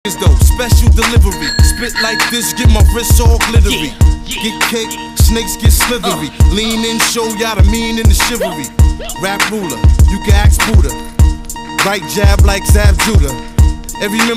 though, special delivery. Spit like this, get my wrists all glittery. Get cake, snakes get slithery. Lean in, show y'all the mean and the chivalry. Rap ruler, you can ask Buddha. Right jab like Zab Judah. Every